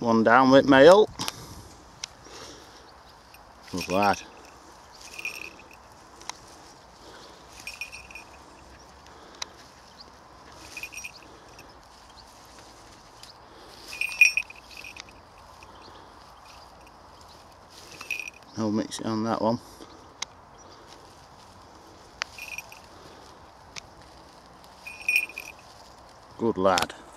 One down with male. Good lad. I'll mix it on that one. Good lad.